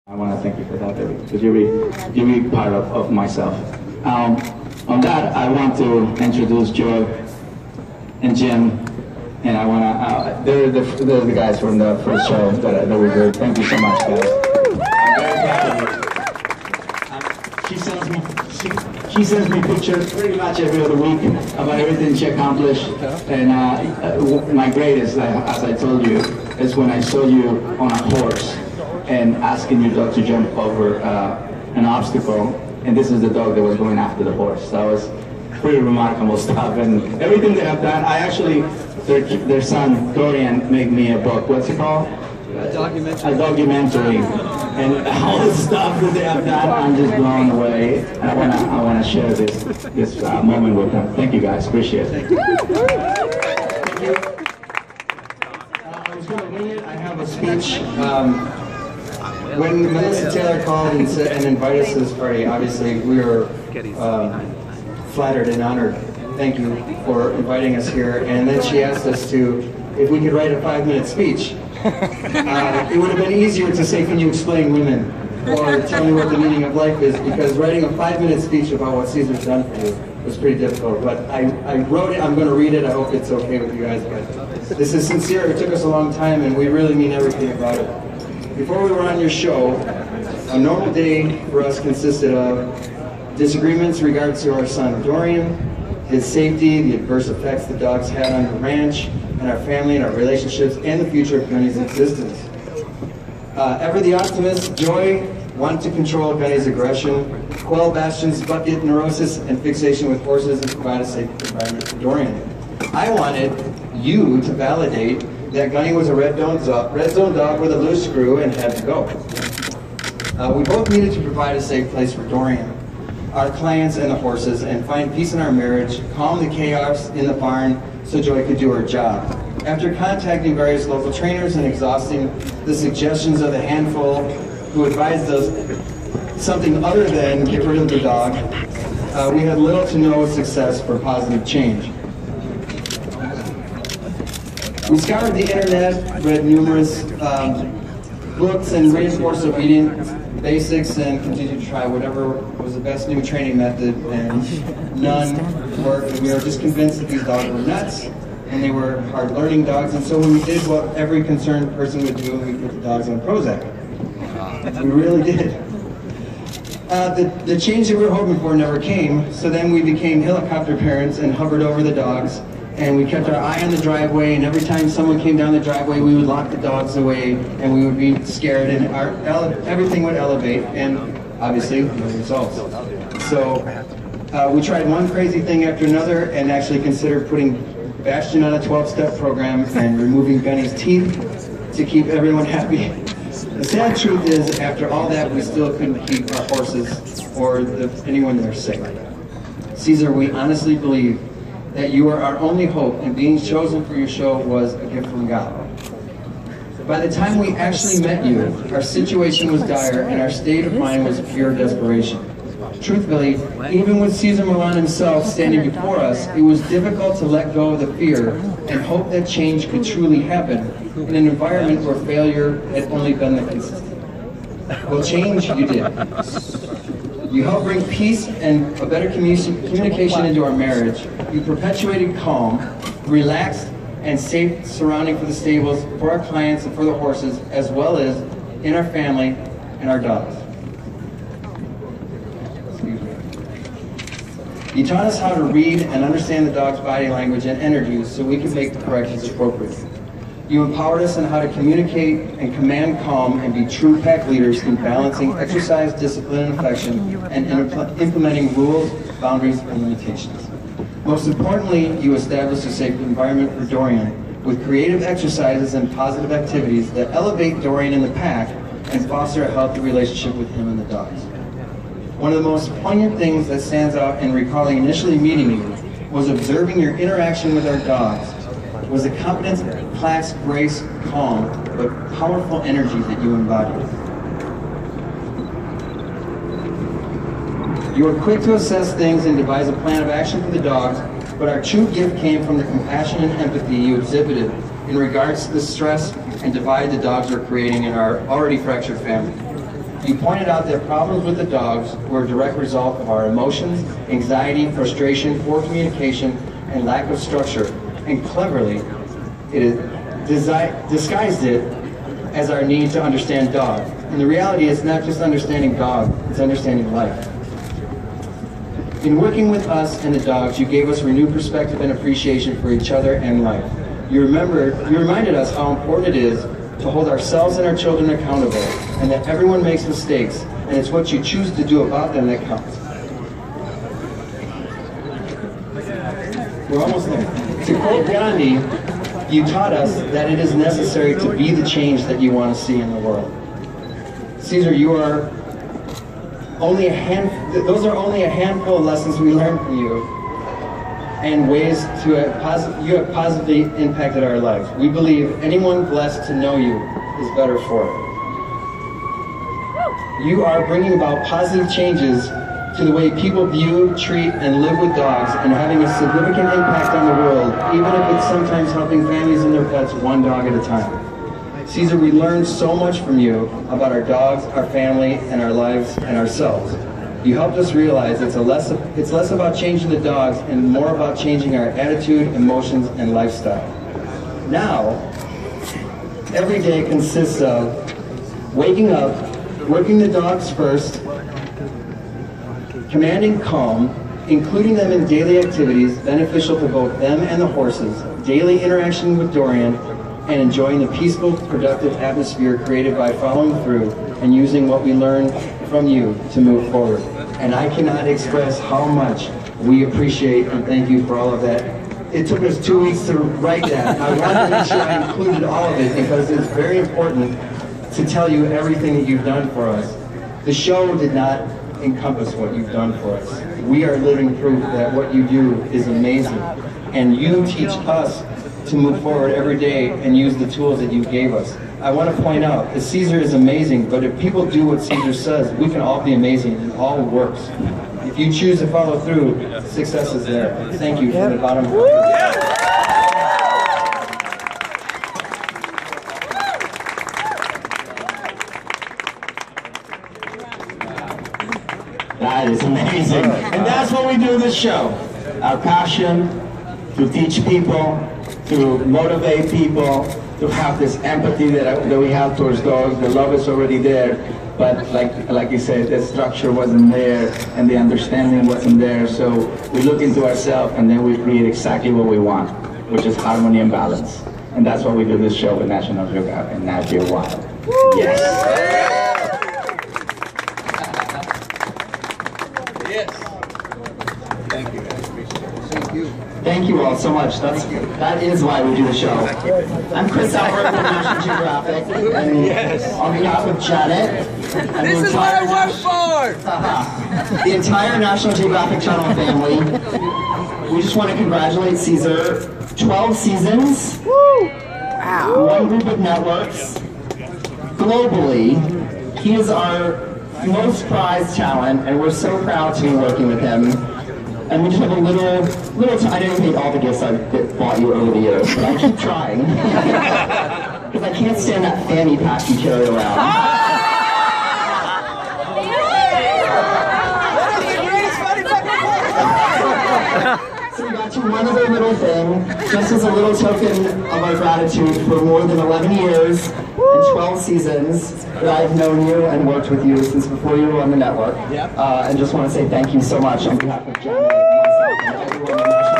I want to thank you for that, baby, because you're really part of myself. On that, I want to introduce Joy and Jim, and I want to, they're the guys from the first show that we did. Thank you so much, guys. I'm very proud of you. She sends me pictures pretty much every other week about everything she accomplished, and my greatest, as I told you, is when I saw you on a horse and asking your dog to jump over an obstacle, and this is the dog that was going after the horse. That was pretty remarkable stuff, and everything they have done. I actually, their son Dorian made me a book. What's it called? A documentary. A documentary, and all the stuff that they have done, I'm just blown away. And I wanna share this moment with them. Thank you guys, appreciate it. Thank you. I was gonna read it. I have a speech. When Melissa Taylor called and invited us to this party, obviously we were flattered and honored. Thank you for inviting us here. And then she asked us if we could write a 5-minute speech. It would have been easier to say, can you explain women? Or tell me what the meaning of life is, because writing a 5-minute speech about what Cesar's done for you was pretty difficult. But I wrote it, I'm going to read it, I hope it's okay with you guys. But this is sincere, it took us a long time, and we really mean everything about it. Before we were on your show, a normal day for us consisted of disagreements in regards to our son Dorian, his safety, the adverse effects the dogs had on the ranch, and our family and our relationships, and the future of Gunny's existence. Ever the optimist, Joy wanted to control Gunny's aggression, quell Bastion's bucket neurosis and fixation with horses, and provide a safe environment for Dorian. I wanted you to validate that Gunny was a red zone dog with a loose screw and had to go. We both needed to provide a safe place for Dorian, our clients, and the horses, and find peace in our marriage, calm the chaos in the barn so Joy could do her job. After contacting various local trainers and exhausting the suggestions of the handful who advised us something other than get rid of the dog, we had little to no success for positive change. We scoured the internet, read numerous books, and reinforced obedience basics, and continued to try whatever was the best new training method, and none worked. And we were just convinced that these dogs were nuts, and they were hard-learning dogs, and so we did what every concerned person would do, and we put the dogs on Prozac. We really did. The change that we were hoping for never came, so then we became helicopter parents and hovered over the dogs, and we kept our eye on the driveway, and every time someone came down the driveway, we would lock the dogs away, and we would be scared, and everything would elevate, and obviously, no results. So we tried one crazy thing after another, and actually considered putting Bastion on a 12-step program and removing Gunny's teeth to keep everyone happy. The sad truth is, after all that, we still couldn't keep our horses or anyone there safe. Cesar, we honestly believe that you are our only hope, and being chosen for your show was a gift from God. By the time we actually met you, our situation was dire, and our state of mind was pure desperation. Truthfully, even with Cesar Millan himself standing before us, it was difficult to let go of the fear and hope that change could truly happen in an environment where failure had only been the consistent. Well, change you did. You helped bring peace and a better communication into our marriage. You perpetuated calm, relaxed, and safe surrounding for the stables, for our clients, and for the horses, as well as in our family and our dogs. You taught us how to read and understand the dog's body language and energies so we could make the corrections appropriate. You empowered us on how to communicate and command calm and be true pack leaders in balancing exercise, discipline, and affection, and implementing rules, boundaries, and limitations. Most importantly, you established a safe environment for Dorian with creative exercises and positive activities that elevate Dorian in the pack and foster a healthy relationship with him and the dogs. One of the most poignant things that stands out in recalling initially meeting you was observing your interaction with our dogs, was the confidence, class, grace, calm, but powerful energy that you embodied. You were quick to assess things and devise a plan of action for the dogs, but our true gift came from the compassion and empathy you exhibited in regards to the stress and divide the dogs were creating in our already fractured family. You pointed out that problems with the dogs were a direct result of our emotions, anxiety, frustration, poor communication, and lack of structure. And cleverly, it disguised it as our need to understand dog. And the reality is not just understanding dog, it's understanding life. In working with us and the dogs, you gave us renewed perspective and appreciation for each other and life. You reminded us how important it is to hold ourselves and our children accountable, and that everyone makes mistakes, and it's what you choose to do about them that counts. We're almost there. To quote Gandhi, you taught us that it is necessary to be the change that you want to see in the world. Cesar, those are only a handful of lessons we learned from you, and ways you have positively impacted our lives. We believe anyone blessed to know you is better for it. You are bringing about positive changes to the way people view, treat, and live with dogs, and having a significant impact on the world, even if it's sometimes helping families and their pets one dog at a time. Cesar, we learned so much from you about our dogs, our family, and our lives, and ourselves. You helped us realize it's less about changing the dogs and more about changing our attitude, emotions, and lifestyle. Now, every day consists of waking up, working the dogs first, commanding calm, including them in daily activities beneficial to both them and the horses, daily interaction with Dorian, and enjoying the peaceful, productive atmosphere created by following through and using what we learned from you to move forward. And I cannot express how much we appreciate and thank you for all of that. It took us 2 weeks to write that. I wanted to make sure I included all of it because it's very important to tell you everything that you've done for us. The show did not encompass what you've done for us. We are living proof that what you do is amazing. And you teach us to move forward every day and use the tools that you gave us. I want to point out that Cesar is amazing, but if people do what Cesar says, we can all be amazing. It all works. If you choose to follow through, success is there. Thank you from the bottom of my heart. That is amazing. And that's what we do in this show. Our passion to teach people, to motivate people, to have this empathy that we have towards dogs. The love is already there, but like you said, the structure wasn't there and the understanding wasn't there. So we look into ourselves and then we create exactly what we want, which is harmony and balance. And that's what we do this show with National Geographic and Nat Geo Wild. Yes. Thank you. Thank you. Thank you all so much. That is why we do the show. I'm Chris Albert from National Geographic, and on behalf of Janet, and this is what I work for! The entire National Geographic Channel family, we just want to congratulate Cesar. 12 seasons, one group of networks, globally. He is our most prized talent, and we're so proud to be working with him. And we just have a little I didn't take all the gifts I've bought you over the years, but I keep trying. Because I can't stand that fanny pack you carry around. So we got you one other little thing, just as a little token of our gratitude for more than 11 years and 12 seasons that I've known you and worked with you since before you were on the network. And just want to say thank you so much on behalf of Janet, myself, and everyone in National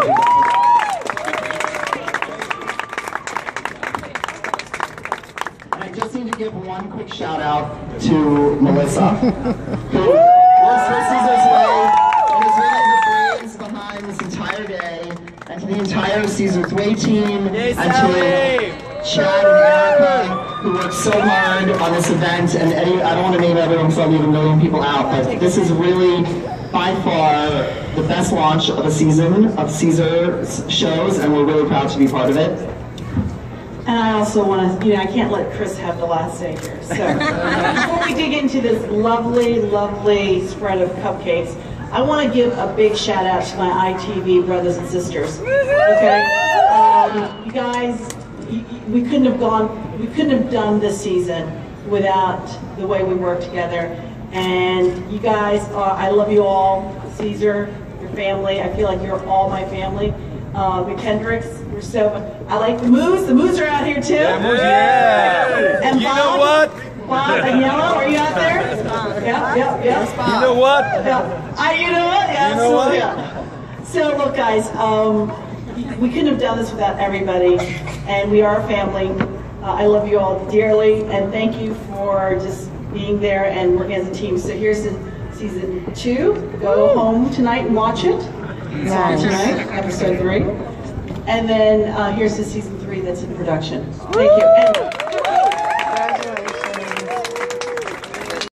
Geographic. And I just need to give one quick shout out to Melissa, who works for Cesar's Way and is really the brains behind this entire day, and to the entire Cesar's Way team, and to Chad and Erica, who worked so hard on this event, and I don't want to name everyone because I'll leave a million people out, but this is really, by far, the best launch of a season of Cesar's shows, and we're really proud to be part of it. And I also want to, I can't let Chris have the last say here. So before we dig into this lovely, lovely spread of cupcakes, I want to give a big shout out to my ITV brothers and sisters. Okay, you guys, we couldn't have done this season without the way we work together. And you guys I love you all. Cesar, your family, I feel like you're all my family. McKendricks, we're so, I like the Moos are out here too. Yeah. And you know what? Bob and Yellow, are you out there? Yep. You know what? You know what? Yeah, you know what? Yeah. So look guys, we couldn't have done this without everybody, and we are a family. I love you all dearly, and thank you for just being there and working as a team. So here's the season 2. Go home tonight and watch it. Tonight, episode 3. And then here's the season 3 that's in production. Thank you. And